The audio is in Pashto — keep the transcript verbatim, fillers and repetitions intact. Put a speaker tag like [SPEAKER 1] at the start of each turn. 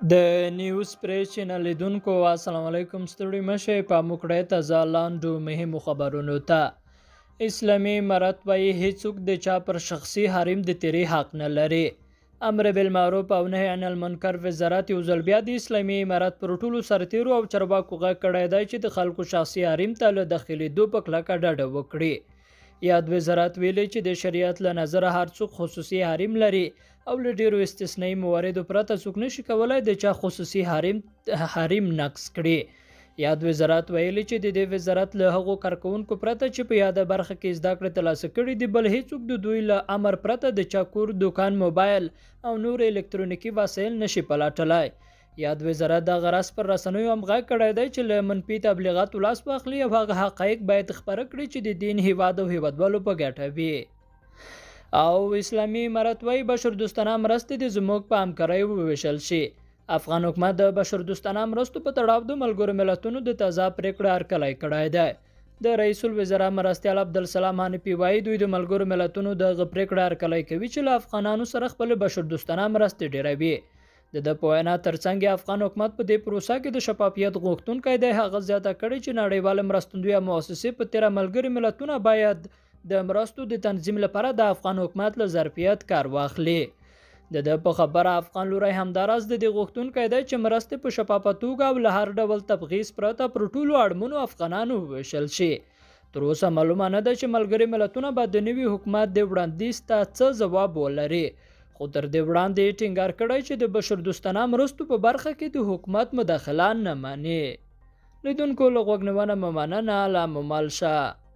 [SPEAKER 1] د نیوز پریس چینل لیدونکو السلام علیکم ستړي مشه په موکړه تازه لاندو مهمو خبرونو ته اسلامي امارت وايي هیڅوک د چا پر شخصي حریم د تیری حق نه لري. امر بالمعروف او نهي عن المنکر وزارت یو ځل بیا د اسلامي امارت پر ټولو سرتیرو او چرواکو غږ کړی دی چې د خلکو شخصي حریم ته له داخلېدو په کلکه ډډه وکړي. یاد وزارت ویلي چې د شریعت له نظره هر څوک خصوصي حریم لري او له ډیرو استثنایی مواردو پرته څوک نشي کولای د چا خصوصي حریم حریم نقض کړي. یاد وزارت ویلي چې د دې وزارت له هغو کارکونکو پرته چې په یاده برخه کې زده کړې ترلاسه کړي دي بل هیڅوک د دوی له امر پرته د چا کور دکان موبایل او نور الکترونیکي وسایل نشي پلټلای. یاد وزارت د غرض پر رسنیو هم غږ کړی دی چې له منفي تبلیغاتو لاس واخلي او هغه حقایق باید خپاره کړي چې د دین هیواد او هیوادوالو په ګټه وي. او اسلامي امارت وايي بشردوستانه مرستې د زموږ په همکارۍ وویشل شي. افغان حکومت د بشردوستانه مرستو په تړاو د ملګرو ملتونو د تازه پریکړه هرکلی کړی دی. د رئیس الوزرا مرستیال عبدالسلام حنفي وايي دوی د ملګرو ملتونو دغه پریکړه هرکلی کوي چې له افغانانو سره خپل بشردوستانه مرستې ډیروي. د د په وینا ترڅنګ افغان حکومت په دې پروسه کې د شفافیت غوښتونکی دی. هغه زیاته کړې چې نړیواله مرستندویه مؤسسې په تیره ملګري ملتونه باید د مرستو د تنظیم لپاره د افغان حکومت له ظرفیت کار واخلي. د د په خبره افغان لوری همداراز د دې غوښتونکی دی چې مرستې په شفافه توګه او له هر ډول تبخیص پرته پر ټولو اړمنو افغانانو وویشل شي. تر اوسه معلومه نه ده چې ملګري ملتونه به د نوي حکومت د وړاندیز ته څه ځواب ولري. خو تر دې وړاندې ټینګار کړی چې د بشردوستانه مرستو په برخه کې د حکومت مداخله نه مني. لیدونکو له غوږ نیونه مو مننه. لا مو مال شه.